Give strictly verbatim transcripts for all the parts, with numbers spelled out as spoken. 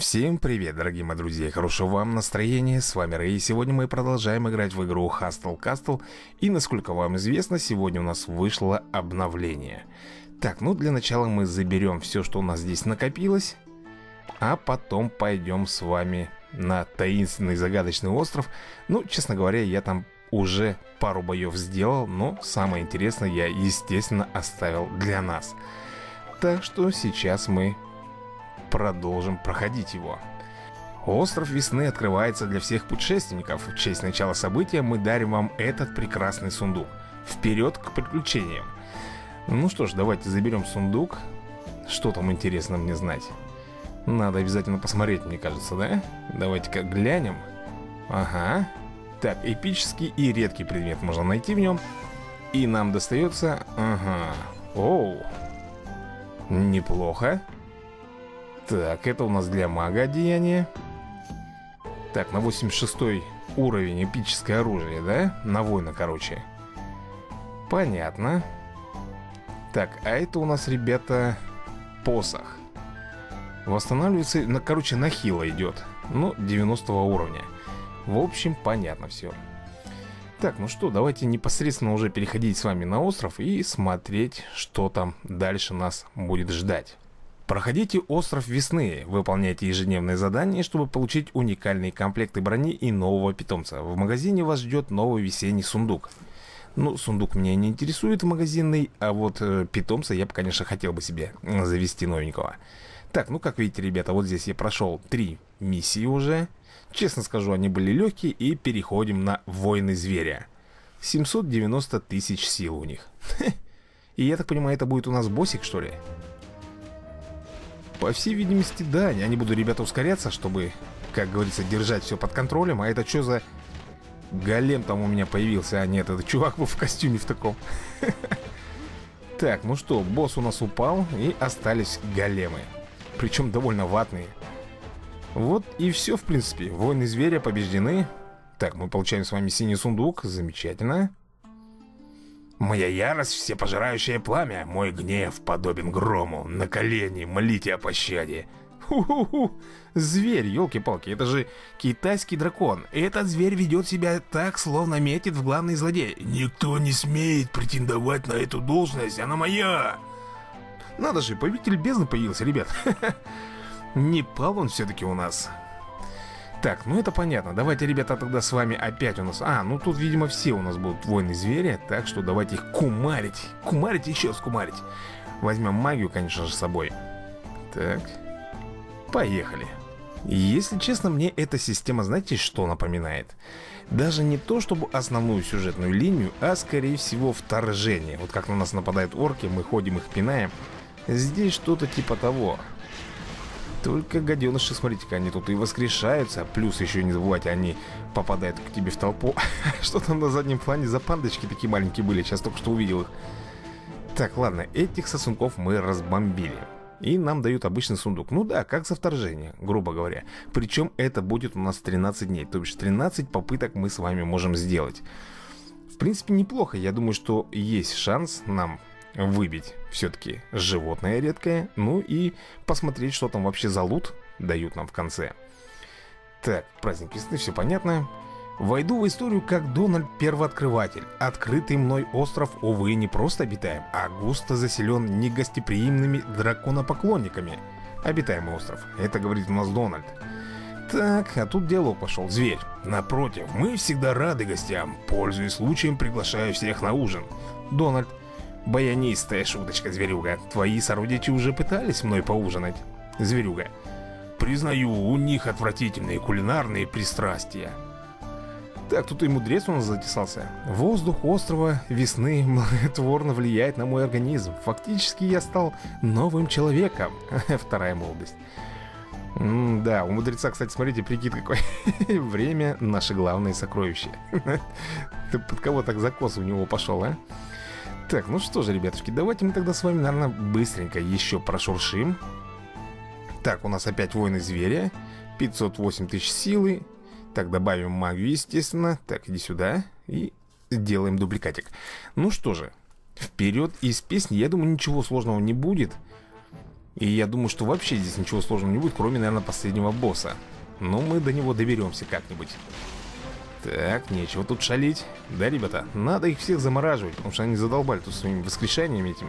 Всем привет, дорогие мои друзья, хорошего вам настроения, с вами Рэй, и сегодня мы продолжаем играть в игру Hustle Castle, и насколько вам известно, сегодня у нас вышло обновление. Так, ну для начала мы заберем все, что у нас здесь накопилось, а потом пойдем с вами на таинственный загадочный остров. Ну, честно говоря, я там уже пару боев сделал, но самое интересное я, естественно, оставил для нас. Так что сейчас мы продолжим проходить его. Остров Весны открывается для всех путешественников. В честь начала события мы дарим вам этот прекрасный сундук. Вперед к приключениям. Ну что ж, давайте заберем сундук. Что там интересно мне знать? Надо обязательно посмотреть, мне кажется, да? Давайте-ка глянем. Ага. Так, эпический и редкий предмет можно найти в нем. И нам достается... Ага. Оу. Неплохо. Так, это у нас для мага одеяние. Так, на восемьдесят шестой уровень эпическое оружие, да? На воина, короче. Понятно. Так, а это у нас, ребята, посох. Восстанавливается, на, короче, на хило идет. Ну, девяностого уровня. В общем, понятно все. Так, ну что, давайте непосредственно уже переходить с вами на остров и смотреть, что там дальше нас будет ждать. Проходите остров Весны, выполняйте ежедневные задания, чтобы получить уникальные комплекты брони и нового питомца. В магазине вас ждет новый весенний сундук. Ну, сундук меня не интересует в магазинный, а вот э, питомца я бы, конечно, хотел бы себе завести новенького. Так, ну как видите, ребята, вот здесь я прошел три миссии уже. Честно скажу, они были легкие, и переходим на Войны Зверя. семьсот девяносто тысяч сил у них. И я так понимаю, это будет у нас боссик, что ли? По всей видимости, да. Я не буду, ребята, ускоряться, чтобы, как говорится, держать все под контролем. А это что за голем там у меня появился? А нет, это чувак был в костюме в таком. Так, ну что, босс у нас упал, и остались големы. Причем довольно ватные. Вот и все, в принципе. Войны Зверя побеждены. Так, мы получаем с вами синий сундук. Замечательно. Моя ярость — всепожирающее пламя. Мой гнев подобен грому. На колени молите о пощаде. Ху-ху-ху. Зверь, елки-палки, это же китайский дракон. Этот зверь ведет себя так, словно метит в главный злодей. Никто не смеет претендовать на эту должность, она моя. Надо же, повелитель бездны появился, ребят. Не пал он все-таки у нас. Так, ну это понятно. Давайте, ребята, тогда с вами опять у нас... А, ну тут, видимо, все у нас будут воины зверя. Так что давайте их кумарить. Кумарить, еще раз кумарить. Возьмем магию, конечно же, с собой. Так. Поехали. Если честно, мне эта система, знаете, что напоминает? Даже не то, чтобы основную сюжетную линию, а, скорее всего, вторжение. Вот как на нас нападают орки, мы ходим их пинаем. Здесь что-то типа того. Только гаденыши, смотрите-ка, они тут и воскрешаются. Плюс еще не забывайте, они попадают к тебе в толпу. Что там на заднем плане за пандочки такие маленькие были? Сейчас только что увидел их. Так, ладно, этих сосунков мы разбомбили. И нам дают обычный сундук. Ну да, как за вторжение, грубо говоря. Причем это будет у нас тринадцать дней. То бишь тринадцать попыток мы с вами можем сделать. В принципе, неплохо. Я думаю, что есть шанс нам выбить все-таки животное редкое. Ну и посмотреть, что там вообще за лут дают нам в конце. Так, праздник весны, все понятно. Войду в историю как Дональд Первооткрыватель. Открытый мной остров, увы, не просто обитаем, а густо заселен негостеприимными драконопоклонниками. Обитаемый остров, это говорит у нас Дональд. Так, а тут диалог пошел. Зверь: напротив, мы всегда рады гостям. Пользуясь случаем, приглашаю всех на ужин. Дональд: баянистая шуточка, зверюга. Твои сородичи уже пытались мной поужинать. Зверюга: признаю, у них отвратительные кулинарные пристрастия. Так, тут и мудрец у нас затесался. Воздух острова Весны благотворно влияет на мой организм. Фактически я стал новым человеком. Вторая молодость. М да, у мудреца, кстати, смотрите, прикид какой. Время — наше главное сокровище. Ты под кого так закос у него пошел, а? Так, ну что же, ребятушки, давайте мы тогда с вами, наверное, быстренько еще прошуршим. Так, у нас опять воины зверя. пятьсот восемь тысяч силы. Так, добавим магию, естественно. Так, иди сюда. И делаем дубликатик. Ну что же, вперед из песни. Я думаю, ничего сложного не будет. И я думаю, что вообще здесь ничего сложного не будет, кроме, наверное, последнего босса. Но мы до него доберемся как-нибудь. Так, нечего тут шалить. Да, ребята, надо их всех замораживать, потому что они задолбали тут своими воскрешениями этими.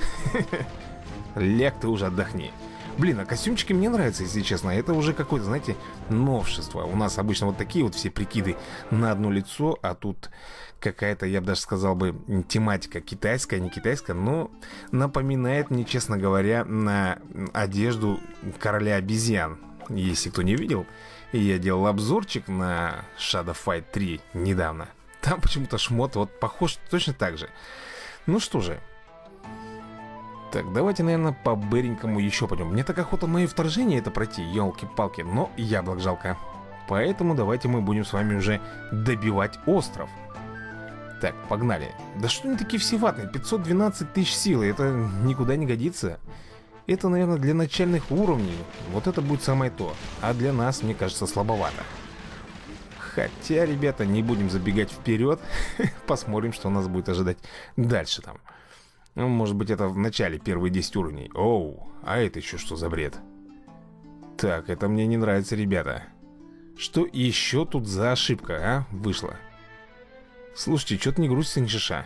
Ляг, ты уже отдохни. Блин, а костюмчики мне нравятся, если честно. Это уже какое-то, знаете, новшество. У нас обычно вот такие вот все прикиды на одно лицо, а тут какая-то, я бы даже сказал бы, тематика китайская, не китайская, но напоминает мне, честно говоря, на одежду короля обезьян. Если кто не видел, я делал обзорчик на Shadow Fight три недавно. Там почему-то шмот вот похож точно так же. Ну что же. Так, давайте, наверное, по быренькому еще пойдем. Мне так охота мое вторжение это пройти, елки-палки, но яблок жалко. Поэтому давайте мы будем с вами уже добивать остров. Так, погнали. Да что они такие все ватные? пятьсот двенадцать тысяч силы, это никуда не годится. Это, наверное, для начальных уровней. Вот это будет самое то. А для нас, мне кажется, слабовато. Хотя, ребята, не будем забегать вперед. Посмотрим, что нас будет ожидать дальше там. Ну, может быть, это в начале первые десять уровней. Оу, а это еще что за бред? Так, это мне не нравится, ребята. Что еще тут за ошибка, а? Вышла. Слушайте, что-то не грузится ни шиша.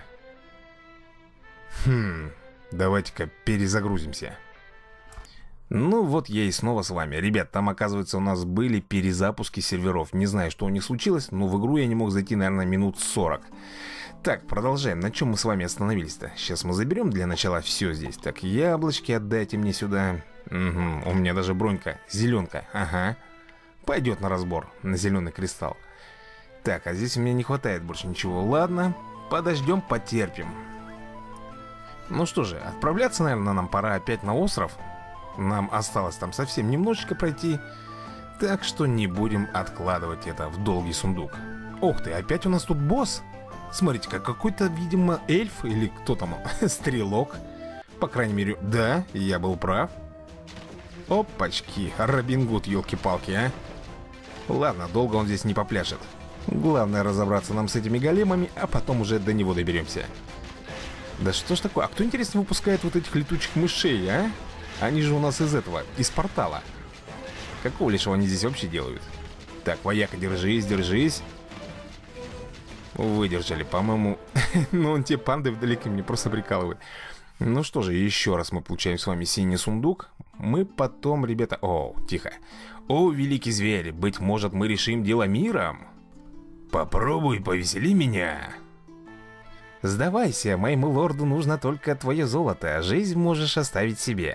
Хм, давайте-ка перезагрузимся. Ну вот я и снова с вами. Ребят, там, оказывается, у нас были перезапуски серверов. Не знаю, что у них случилось, но в игру я не мог зайти, наверное, минут сорок. Так, продолжаем. На чем мы с вами остановились-то? Сейчас мы заберем для начала все здесь. Так, яблочки отдайте мне сюда. Угу, у меня даже бронька. Зеленка, ага. Пойдет на разбор, на зеленый кристалл. Так, а здесь у меня не хватает больше ничего. Ладно, подождем, потерпим. Ну что же, отправляться, наверное, нам пора опять на остров. Нам осталось там совсем немножечко пройти. Так что не будем откладывать это в долгий сундук. Ох ты, опять у нас тут босс. Смотрите-ка, какой-то, видимо, эльф или кто там, стрелок. По крайней мере, да, я был прав. Опачки, Робин Гуд, елки-палки, а. Ладно, долго он здесь не попляшет. Главное разобраться нам с этими големами, а потом уже до него доберемся. Да что ж такое, а кто, интересно, выпускает вот этих летучих мышей, а? Они же у нас из этого, из портала. Какого лишего они здесь вообще делают? Так, вояка, держись, держись. Выдержали, по-моему. Ну, он те панды вдалеке мне просто прикалывают. Ну что же, еще раз мы получаем с вами синий сундук. Мы потом, ребята... О, тихо. О, великий зверь, быть может, мы решим дело миром? Попробуй, повесели меня. Сдавайся, моему лорду нужно только твое золото, а жизнь можешь оставить себе.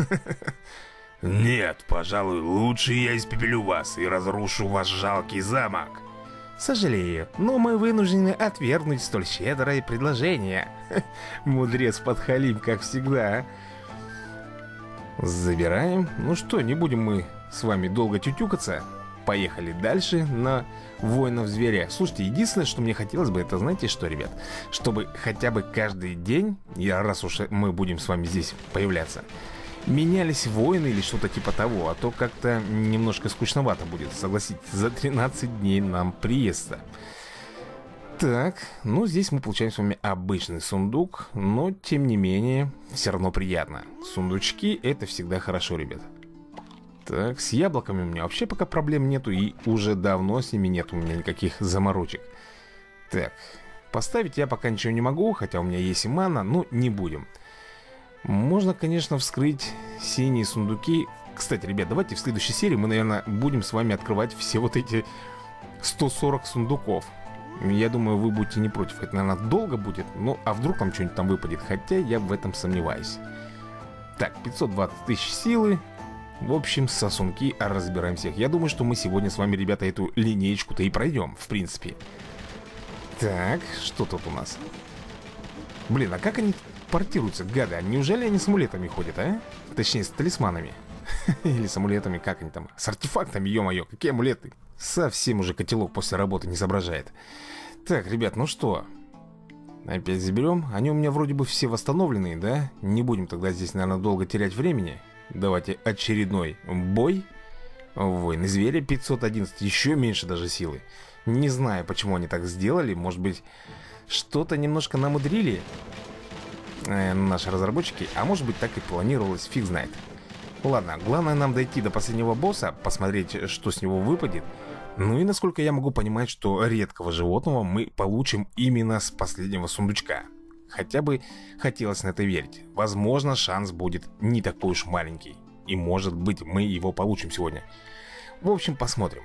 Нет, пожалуй, лучше я испепелю вас и разрушу ваш жалкий замок. Сожалею, но мы вынуждены отвергнуть столь щедрое предложение. Мудрец подхалим, как всегда. Забираем. Ну что, не будем мы с вами долго тютюкаться. Поехали дальше на воинов зверя. Слушайте, единственное, что мне хотелось бы, это знаете что, ребят? Чтобы хотя бы каждый день, я раз уж мы будем с вами здесь появляться, менялись воины или что-то типа того. А то как-то немножко скучновато будет, согласитесь. За тринадцать дней нам приезда. Так, ну здесь мы получаем с вами обычный сундук. Но тем не менее, все равно приятно. Сундучки это всегда хорошо, ребят. Так, с яблоками у меня вообще пока проблем нету. И уже давно с ними нет у меня никаких заморочек. Так, поставить я пока ничего не могу. Хотя у меня есть и мана, но не будем. Можно, конечно, вскрыть синие сундуки. Кстати, ребят, давайте в следующей серии мы, наверное, будем с вами открывать все вот эти сто сорок сундуков. Я думаю, вы будете не против. Это, наверное, долго будет. Ну, а вдруг там что-нибудь там выпадет? Хотя я в этом сомневаюсь. Так, пятьсот двадцать тысяч силы. В общем, сосунки разбираем всех. Я думаю, что мы сегодня с вами, ребята, эту линеечку-то и пройдем, в принципе. Так, что тут у нас? Блин, а как они портируются, гады? Неужели они с амулетами ходят, а? Точнее, с талисманами. Или с амулетами, как они там? С артефактами, ё-моё, какие амулеты? Совсем уже котелок после работы не соображает. Так, ребят, ну что? Опять заберем. Они у меня вроде бы все восстановленные, да? Не будем тогда здесь, наверное, долго терять времени. Давайте очередной бой. Воины зверя пятьсот одиннадцать, еще меньше даже силы. Не знаю, почему они так сделали. Может быть, что-то немножко намудрили э, наши разработчики. А может быть, так и планировалось, фиг знает. Ладно, главное нам дойти до последнего босса, посмотреть, что с него выпадет. Ну и насколько я могу понимать, что редкого животного мы получим именно с последнего сундучка. Хотя бы хотелось на это верить. Возможно, шанс будет не такой уж маленький. И может быть, мы его получим сегодня. В общем, посмотрим.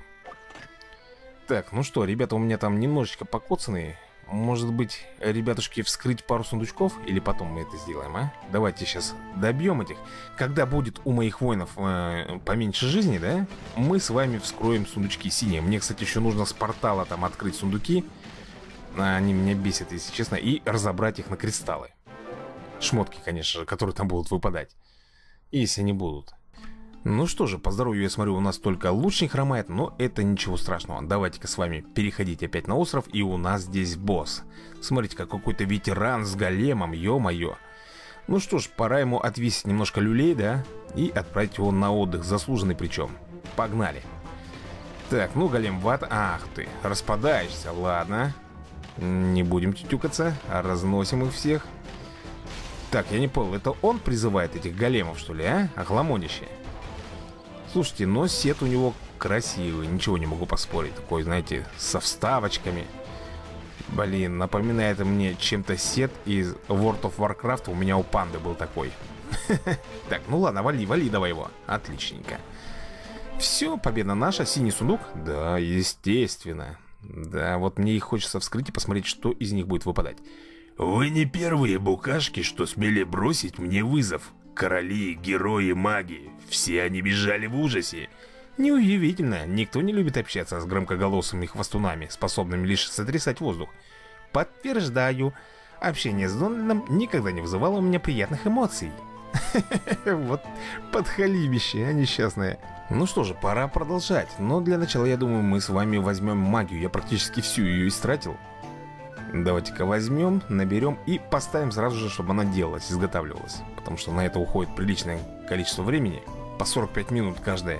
Так, ну что, ребята у меня там немножечко покоцанные. Может быть, ребятушки, вскрыть пару сундучков? Или потом мы это сделаем, а? Давайте сейчас добьем этих. Когда будет у моих воинов э, поменьше жизни, да? Мы с вами вскроем сундучки синие. Мне, кстати, еще нужно с портала там открыть сундуки. Они меня бесят, если честно. И разобрать их на кристаллы. Шмотки, конечно же, которые там будут выпадать. Если они будут. Ну что же, по здоровью, я смотрю, у нас только лучник хромает, но это ничего страшного. Давайте-ка с вами переходить опять на остров, и у нас здесь босс. Смотрите-ка, какой-то ветеран с големом, ё-моё. Ну что ж, пора ему отвесить немножко люлей, да? И отправить его на отдых, заслуженный причем. Погнали. Так, ну голем в ад... Ах ты, распадаешься, ладно. Не будем тютюкаться, а разносим их всех. Так, я не понял, это он призывает этих големов, что ли, а? Охламонище. Слушайте, но сет у него красивый, ничего не могу поспорить. Такой, знаете, со вставочками. Блин, напоминает мне чем-то сет из World of Warcraft. У меня у панды был такой. Так, ну ладно, вали, вали давай его. Отличненько. Все, победа наша, синий сундук. Да, естественно. Да, вот мне их хочется вскрыть и посмотреть, что из них будет выпадать. Вы не первые букашки, что смели бросить мне вызов. Короли, герои, маги, все они бежали в ужасе. Неудивительно, никто не любит общаться с громкоголосыми хвостунами, способными лишь сотрясать воздух. Подтверждаю, общение с Дональдом никогда не вызывало у меня приятных эмоций. Вот подхалимище, а несчастное. Ну что же, пора продолжать. Но для начала, я думаю, мы с вами возьмем магию. Я практически всю ее истратил. Давайте-ка возьмем, наберем и поставим сразу же, чтобы она делалась, изготавливалась. Потому что на это уходит приличное количество времени. По сорок пять минут каждая.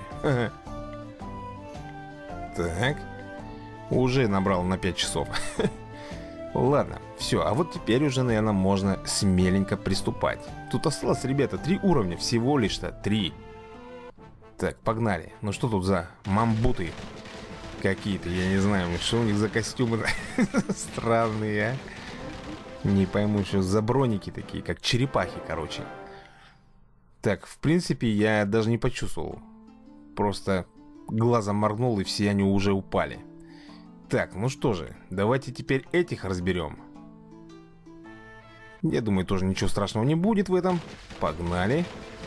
Так. Уже набрал на пять часов. Ладно, все, а вот теперь уже, наверное, можно смеленько приступать. Тут осталось, ребята, три уровня, всего лишь-то три. Так, погнали. Ну что тут за мамбуты какие-то, я не знаю, что у них за костюмы странные, а? Не пойму, что за броники такие, как черепахи, короче. Так, в принципе, я даже не почувствовал. Просто глазом моргнул, и все они уже упали. Так, ну что же, давайте теперь этих разберем. Я думаю, тоже ничего страшного не будет в этом. Погнали.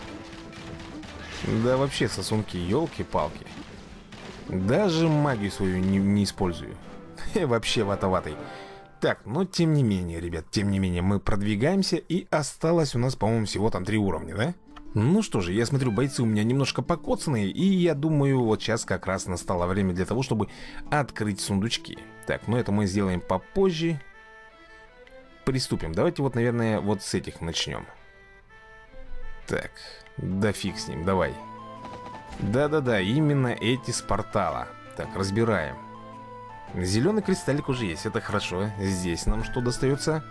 Да вообще, сосунки, елки-палки. Даже магию свою не, не использую. Вообще ватоватый. Так, но тем не менее, ребят, тем не менее, мы продвигаемся. И осталось у нас, по-моему, всего там три уровня, да? Ну что же, я смотрю, бойцы у меня немножко покоцанные. И я думаю, вот сейчас как раз настало время для того, чтобы открыть сундучки. Так, ну это мы сделаем попозже. Приступим. Давайте вот, наверное, вот с этих начнем. Так, да фиг с ним, давай. Да-да-да, именно эти с портала. Так, разбираем. Зеленый кристаллик уже есть, это хорошо. Здесь нам что достается?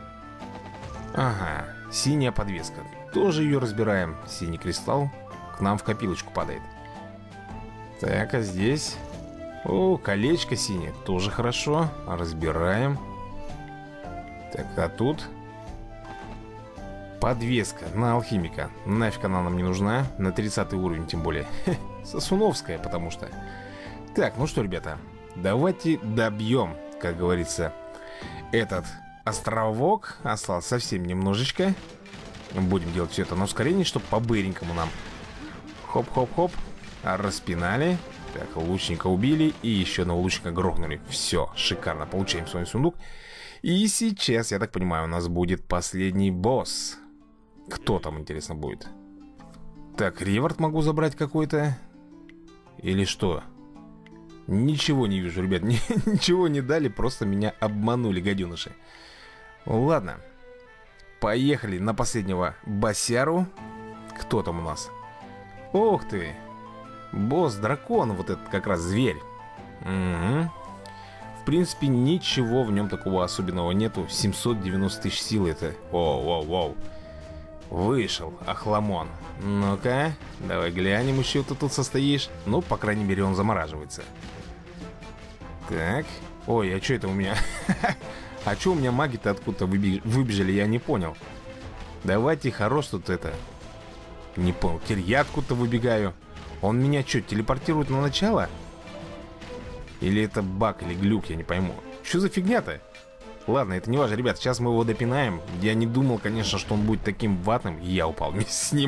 Ага, синяя подвеска. Тоже ее разбираем. Синий кристалл к нам в копилочку падает. Так, а здесь? О, колечко синее, тоже хорошо. Разбираем. Так, а тут? Подвеска на алхимика. Нафиг она нам не нужна. На тридцатый уровень тем более. Хе, сосуновская, потому что. Так, ну что, ребята, давайте добьем, как говорится, этот островок. Осталось совсем немножечко. Будем делать все это на ускорении, чтобы по-быренькому нам. Хоп-хоп-хоп. Распинали. Так, лучника убили. И еще одного лучника грохнули. Все, шикарно, получаем свой сундук. И сейчас, я так понимаю, у нас будет последний босс. Кто там, интересно, будет? Так, реворд могу забрать какой-то. Или что? Ничего не вижу, ребят. Ничего не дали, просто меня обманули, гаденыши. Ладно. Поехали на последнего босяру. Кто там у нас? Ох ты. Босс-дракон, вот этот как раз зверь. Угу. В принципе, ничего в нем такого особенного нету. семьсот девяносто тысяч сил это. Оу, оу, оу. Вышел, охламон. Ну-ка, давай глянем, еще ты тут состоишь. Ну, по крайней мере, он замораживается. Так. Ой, а что это у меня? А что у меня маги-то откуда-то выбежали, я не понял. Давайте, хорош тут это. Не понял, теперь я откуда-то выбегаю. Он меня что, телепортирует на начало? Или это баг, или глюк, я не пойму. Что за фигня-то? Ладно, это не важно, ребят, сейчас мы его допинаем. Я не думал, конечно, что он будет таким ватным. Я упал вместе с ним.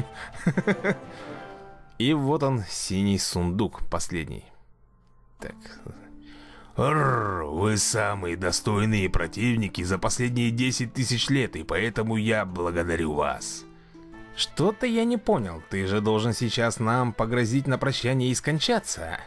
И вот он, синий сундук, последний. Так. Рррр, вы самые достойные противники за последние десять тысяч лет, и поэтому я благодарю вас. Что-то я не понял. Ты же должен сейчас нам погрозить на прощание и скончаться.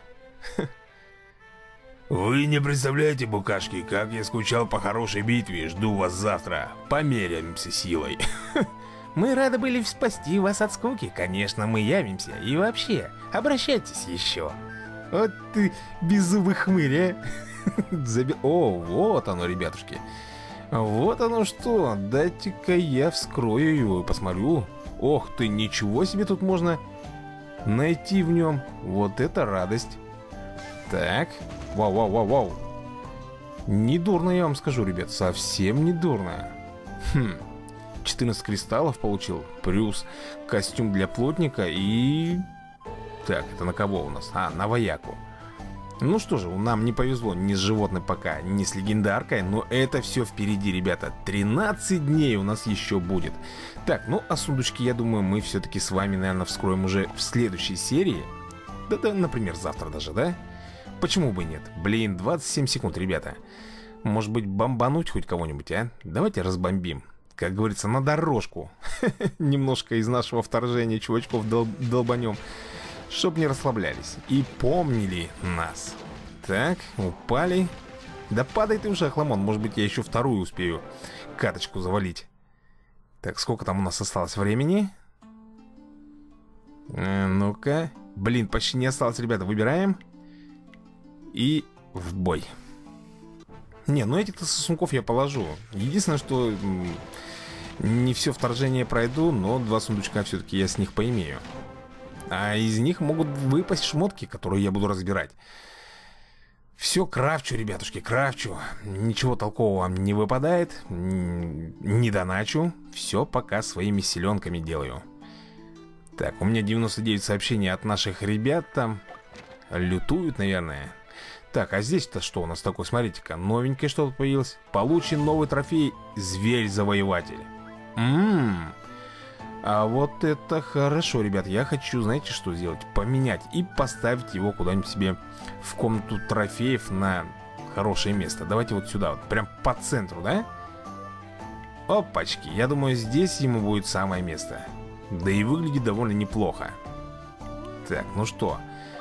Вы не представляете, букашки, как я скучал по хорошей битве. Жду вас завтра. Померяемся силой. Мы рады были спасти вас от скуки. Конечно, мы явимся. И вообще, обращайтесь еще. Вот ты беззубый хмырь, а. Заби... О, вот оно, ребятушки. Вот оно что. Дайте-ка я вскрою его и посмотрю. Ох ты, ничего себе тут можно найти в нем. Вот это радость. Так. Вау, вау, вау, вау. Недурно, я вам скажу, ребят. Совсем недурно. Хм. четырнадцать кристаллов получил. Плюс костюм для плотника и... Так, это на кого у нас? А, на вояку. Ну что же, нам не повезло ни с животным пока, ни с легендаркой. Но это все впереди, ребята. тринадцать дней у нас еще будет. Так, ну а сундучки, я думаю, мы все-таки с вами, наверное, вскроем уже в следующей серии. Да-да, например, завтра даже, да? Почему бы и нет? Блин, двадцать семь секунд, ребята. Может быть, бомбануть хоть кого-нибудь, а? Давайте разбомбим. Как говорится, на дорожку. Немножко из нашего вторжения чувачков дол долбанем. Чтоб не расслаблялись. И помнили нас. Так, упали. Да падай ты уже, охламон. Может быть, я еще вторую успею каточку завалить. Так, сколько там у нас осталось времени? Э, Ну-ка. Блин, почти не осталось, ребята. Выбираем. И в бой. Не, ну этих-то сосунков я положу. Единственное, что не все вторжение пройду, но два сундучка все-таки я с них поимею. А из них могут выпасть шмотки, которые я буду разбирать. Все крафчу, ребятушки, крафчу. Ничего толкового вам не выпадает. Не доначу. Все пока своими селенками делаю. Так, у меня девяносто девять сообщений от наших ребят там. Лютуют, наверное. Так, а здесь-то что у нас такое? Смотрите-ка, новенькое что-то появилось. Получен новый трофей Зверь-завоеватель. Ммм. А вот это хорошо, ребят. Я хочу, знаете, что сделать? Поменять и поставить его куда-нибудь себе в комнату трофеев на хорошее место. Давайте вот сюда, вот прям по центру, да? Опачки, я думаю, здесь ему будет самое место. Да и выглядит довольно неплохо. Так, ну что?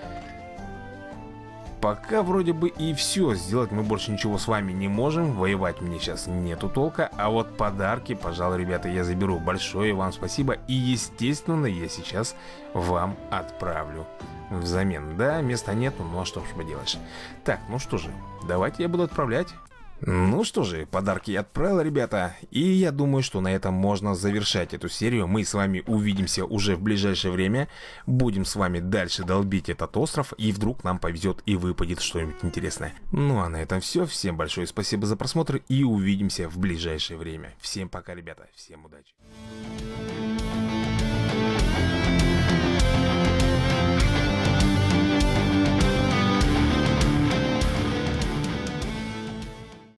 Пока вроде бы и все. Сделать мы больше ничего с вами не можем. Воевать мне сейчас нету толка. А вот подарки, пожалуй, ребята, я заберу. Большое вам спасибо. И, естественно, я сейчас вам отправлю взамен. Да, места нету, ну а что ж поделаешь. Так, ну что же, давайте я буду отправлять. Ну что же, подарки я отправил, ребята. И я думаю, что на этом можно завершать эту серию. Мы с вами увидимся уже в ближайшее время. Будем с вами дальше долбить этот остров. И вдруг нам повезет и выпадет что-нибудь интересное. Ну а на этом все. Всем большое спасибо за просмотр. И увидимся в ближайшее время. Всем пока, ребята. Всем удачи.